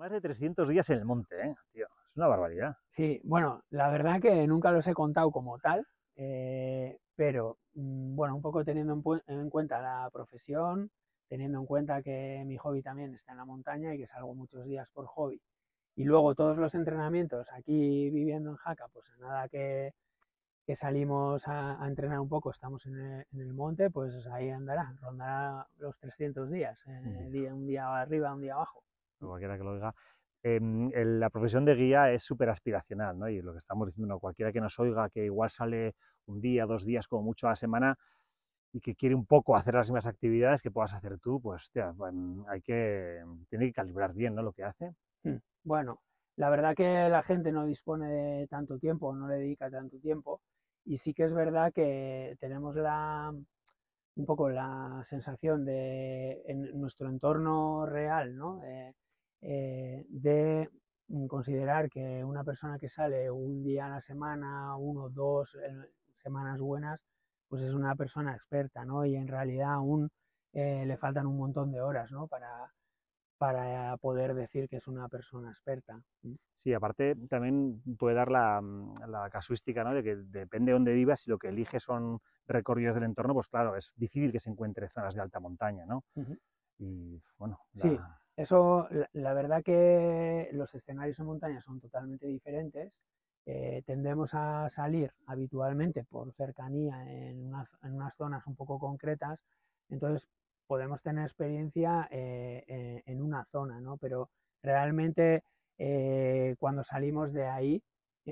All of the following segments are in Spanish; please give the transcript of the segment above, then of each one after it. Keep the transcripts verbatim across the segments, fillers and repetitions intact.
Más de trescientos días en el monte, ¿eh? Tío, es una barbaridad. Sí, bueno, la verdad que nunca los he contado como tal, eh, pero mm, bueno, un poco teniendo en, pu- en cuenta la profesión, teniendo en cuenta que mi hobby también está en la montaña y que salgo muchos días por hobby. Y luego todos los entrenamientos aquí viviendo en Jaca, pues nada que, que salimos a, a entrenar un poco, estamos en el, en el monte, pues ahí andará, rondará los trescientos días, eh, Ya, día, un día arriba, un día abajo. cualquiera que lo oiga. Em, el- la profesión de guía es súper aspiracional, ¿no? Y lo que estamos diciendo, ¿no? Cualquiera que nos oiga, que igual sale un día, dos días, como mucho a la semana, y que quiere un poco hacer las mismas actividades que puedas hacer tú, pues, hostia, bueno, hay que, tiene que calibrar bien, ¿no? Lo que hace. Mm, Bueno, la verdad que la gente no dispone de tanto tiempo, no le dedica tanto tiempo, y sí que es verdad que tenemos la, un poco la sensación de, en nuestro entorno real, ¿no? Eh, eh, de considerar que una persona que sale un día a la semana, uno, dos eh, semanas buenas, pues es una persona experta, ¿no? Y en realidad aún eh, le faltan un montón de horas, ¿no? Para, para poder decir que es una persona experta. Sí, aparte también puede dar la, mm, la casuística, ¿no? De que depende de dónde vivas, si lo que eliges son recorridos del entorno, pues claro, es difícil que se encuentre zonas de alta montaña, ¿no? Ujú. Y bueno, Sí, la, eso, la, la verdad que los escenarios en montaña son totalmente diferentes. Eh, tendemos a salir habitualmente por cercanía en, una- en unas zonas un poco concretas, entonces podemos tener experiencia eh, en, en una zona, ¿no? Pero realmente eh, cuando salimos de ahí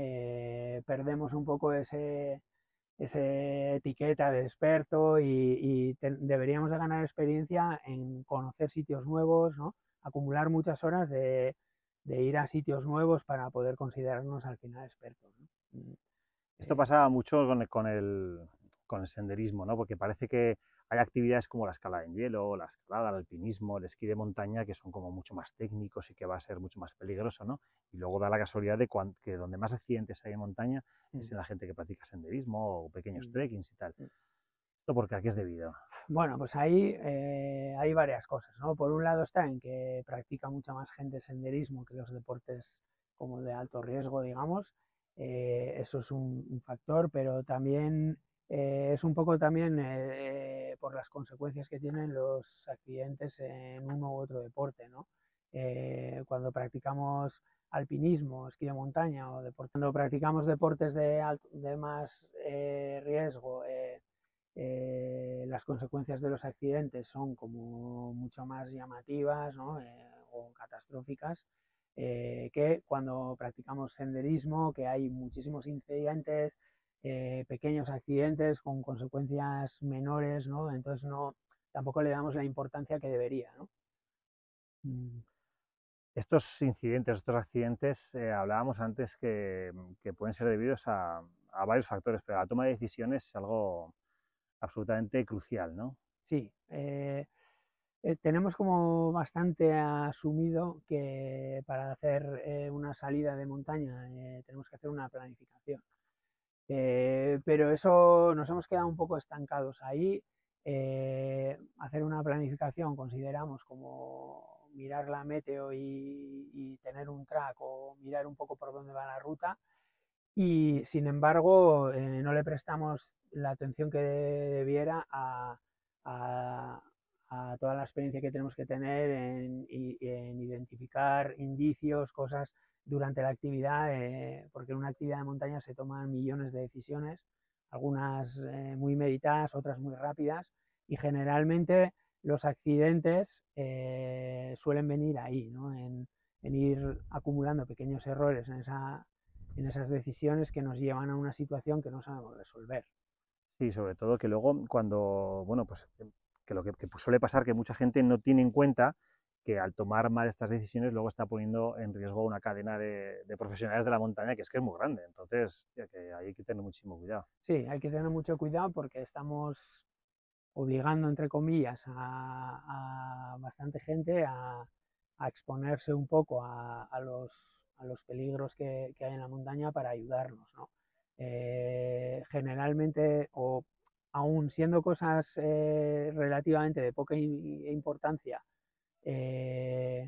eh, perdemos un poco ese, esa etiqueta de experto y, y te, deberíamos de ganar experiencia en conocer sitios nuevos, ¿no? Acumular muchas horas de, de, ir a sitios nuevos para poder considerarnos al final expertos, ¿no? Mm, esto eh, pasa mucho con el, con el, con el senderismo, ¿no? Porque parece que hay actividades como la escalada en hielo, la escalada, el alpinismo, el esquí de montaña, que son como mucho más técnicos y que va a ser mucho más peligroso, ¿no? Y luego da la casualidad de cuan- que donde más accidentes hay en montaña es mm, en la gente que practica senderismo o pequeños mm, trekkings y tal. mm. ¿Esto por qué? ¿A qué es debido? Bueno, pues ahí eh, hay varias cosas, ¿no? Por un lado está en que practica mucha más gente senderismo que los deportes como de alto riesgo, digamos. Eh, eso es un, un, factor, pero también eh, es un poco también eh, por las consecuencias que tienen los accidentes en uno u otro deporte, ¿no? Eh, cuando practicamos alpinismo, esquí de montaña o deporte, cuando practicamos deportes de, alto, de más eh, riesgo, eh, eh, las consecuencias de los accidentes son como mucho más llamativas, ¿no? eh, o catastróficas eh, que cuando practicamos senderismo, que hay muchísimos incidentes, eh, pequeños accidentes con consecuencias menores, ¿no? Entonces no, tampoco le damos la importancia que debería, ¿no? Mm. Estos incidentes, estos accidentes, eh, hablábamos antes que, que, pueden ser debidos a, a varios factores, pero la toma de decisiones es algo absolutamente crucial, ¿no? Sí, eh, eh, tenemos como bastante asumido que para hacer eh, una salida de montaña eh, tenemos que hacer una planificación. Eh, pero eso nos hemos quedado un poco estancados ahí. Eh, hacer una planificación consideramos como mirar la meteo y, y, tener un track o mirar un poco por dónde va la ruta y sin embargo eh, no le prestamos la atención que debiera a, a, a, toda la experiencia que tenemos que tener en, en identificar indicios, cosas durante la actividad, eh, porque en una actividad de montaña se toman millones de decisiones, algunas eh, muy meditadas, otras muy rápidas, y generalmente los accidentes eh, suelen venir ahí, ¿no? en, en ir acumulando pequeños errores en esa en esas decisiones que nos llevan a una situación que no sabemos resolver. Sí, sobre todo que luego cuando, bueno, pues que lo que, que suele pasar que mucha gente no tiene en cuenta que al tomar mal estas decisiones luego está poniendo en riesgo una cadena de, de profesionales de la montaña que es que es muy grande. Entonces, ya que hay que tener muchísimo cuidado. Sí, hay que tener mucho cuidado porque estamos obligando, entre comillas, a, a bastante gente a, a, exponerse un poco a, a, los, a los peligros que, que, hay en la montaña para ayudarnos, ¿no? Eh, generalmente, o aún siendo cosas eh, relativamente de poca importancia, eh,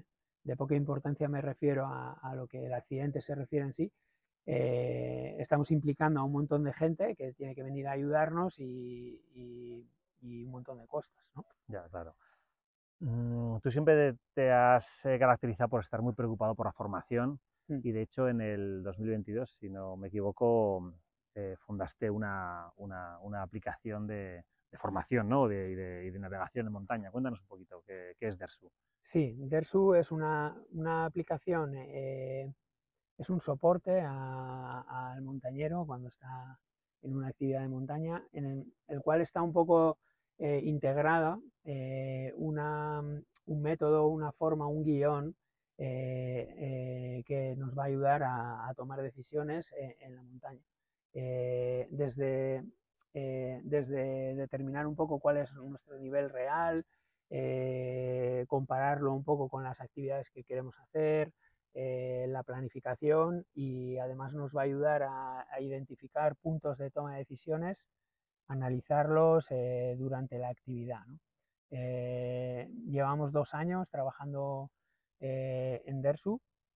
de poca importancia me refiero a, a lo que el accidente se refiere en sí, eh, estamos implicando a un montón de gente que tiene que venir a ayudarnos y, y, y un montón de costos, ¿no? Ya, claro. Mm, tú siempre te has eh, caracterizado por estar muy preocupado por la formación Mm. y de hecho en el dos mil veintidós, si no me equivoco, eh, fundaste una, una- una aplicación de, de formación, ¿no? de, y de, y de navegación en montaña. Cuéntanos un poquito qué, qué es Dersu. Sí, Dersu es una, una aplicación, eh, es un soporte a- al montañero cuando está en una actividad de montaña, en el, el cual está un poco eh, integrada eh, una, un método, una forma, un guión eh, eh, que nos va a ayudar a, a tomar decisiones en, en la montaña. Eh, desde, eh, desde determinar un poco cuál es nuestro nivel real, eh, compararlo un poco con las actividades que queremos hacer, eh, la planificación, y además nos va a ayudar a, a identificar puntos de toma de decisiones, analizarlos eh, durante la actividad, ¿no? Eh, llevamos dos años trabajando eh, en Dersu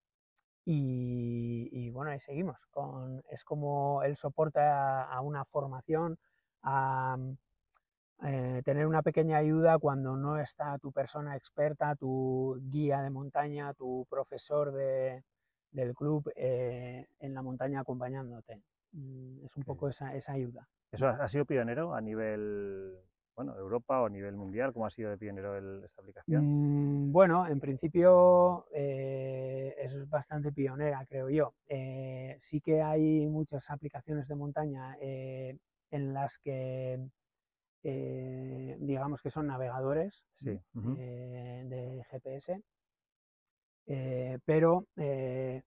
y, y, bueno, ahí seguimos. Con, es como el soporte a, a una formación, a, eh, tener una pequeña ayuda cuando no está tu persona experta, tu guía de montaña, tu profesor de, del club eh, en la montaña acompañándote. Mm, es un Qué poco bien. esa, esa ayuda. ¿Eso ha, ha sido pionero a nivel, bueno, Europa o a nivel mundial? ¿Cómo ha sido de pionero el- esta aplicación? Mm, bueno, en principio eh, es bastante pionera, creo yo. Eh, sí que hay muchas aplicaciones de montaña eh, en las que eh, digamos que son navegadores Sí. Ujú. eh, de G P S, eh, pero eh,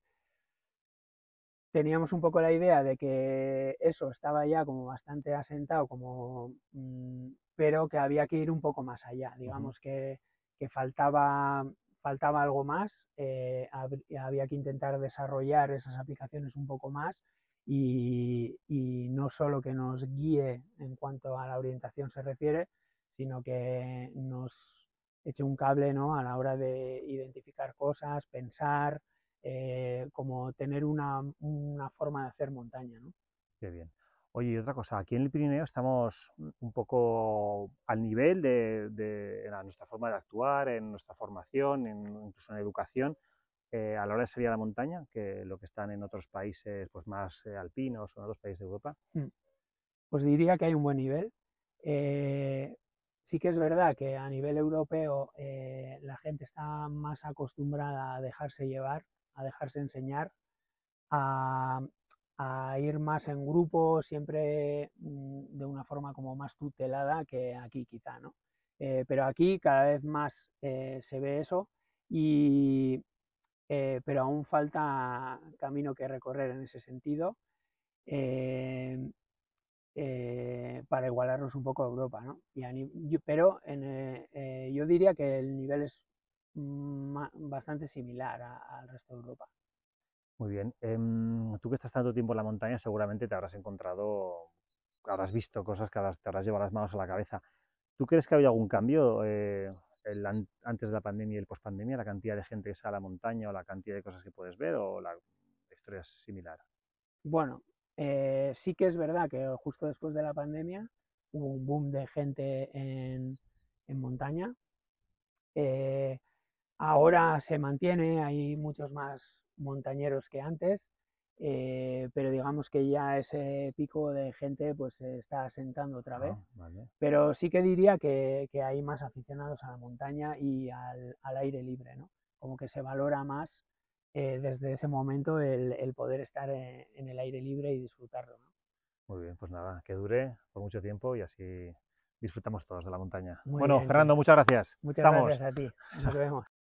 teníamos un poco la idea de que eso estaba ya como bastante asentado, como, mm, pero que había que ir un poco más allá, Ujú. digamos que, que faltaba, faltaba algo más, eh, había que intentar desarrollar esas aplicaciones un poco más y, y no solo que nos guíe en cuanto a la orientación se refiere, sino que nos eche un cable, ¿no? A la hora de identificar cosas, pensar, eh, como tener una, una, forma de hacer montaña, ¿no? Qué bien. Oye, y otra cosa, aquí en el Pirineo estamos un poco al nivel de, de- en la- nuestra forma de actuar, en nuestra formación, en, incluso en educación, eh, a la hora de salir a la montaña, que lo que están en otros países pues más eh, alpinos o en otros países de Europa. Pues diría que hay un buen nivel. Eh, sí que es verdad que a nivel europeo eh, la gente está más acostumbrada a dejarse llevar, a dejarse enseñar, a, a ir más en grupo, siempre mm, de una forma como más tutelada que aquí quizá, ¿no? Eh, pero aquí cada vez más eh, se ve eso, y, eh, pero aún falta camino que recorrer en ese sentido. Eh, eh, para igualarnos un poco a Europa, ¿no? Y a yo, pero en, eh, eh, yo diría que el nivel es bastante similar a, al resto de Europa. Muy bien. Em, tú que estás tanto tiempo en la montaña, seguramente te habrás encontrado, habrás visto cosas que habrás- te habrás llevado las manos a la cabeza. ¿Tú crees que ha habido algún cambio eh, el an- antes de la pandemia y el post-pandemia, la cantidad de gente que sale a la montaña o la cantidad de cosas que puedes ver o la historia es similar? Bueno, eh, sí que es verdad que justo después de la pandemia hubo un boom de gente en, en montaña. Eh, Ahora se mantiene, hay muchos más montañeros que antes, eh, pero digamos que ya ese pico de gente pues se está asentando otra vez. Ah, vale. Pero sí que diría que, que hay más aficionados a la montaña y al, al aire libre, ¿no? Como que se valora más eh, desde ese momento el, el poder estar en, en, el aire libre y disfrutarlo, ¿no? Muy bien, pues nada, que dure por mucho tiempo y así disfrutamos todos de la montaña. Muy Bueno, bien, Fernando, Chema. muchas gracias. Muchas gracias Estamos. a ti. Nos vemos.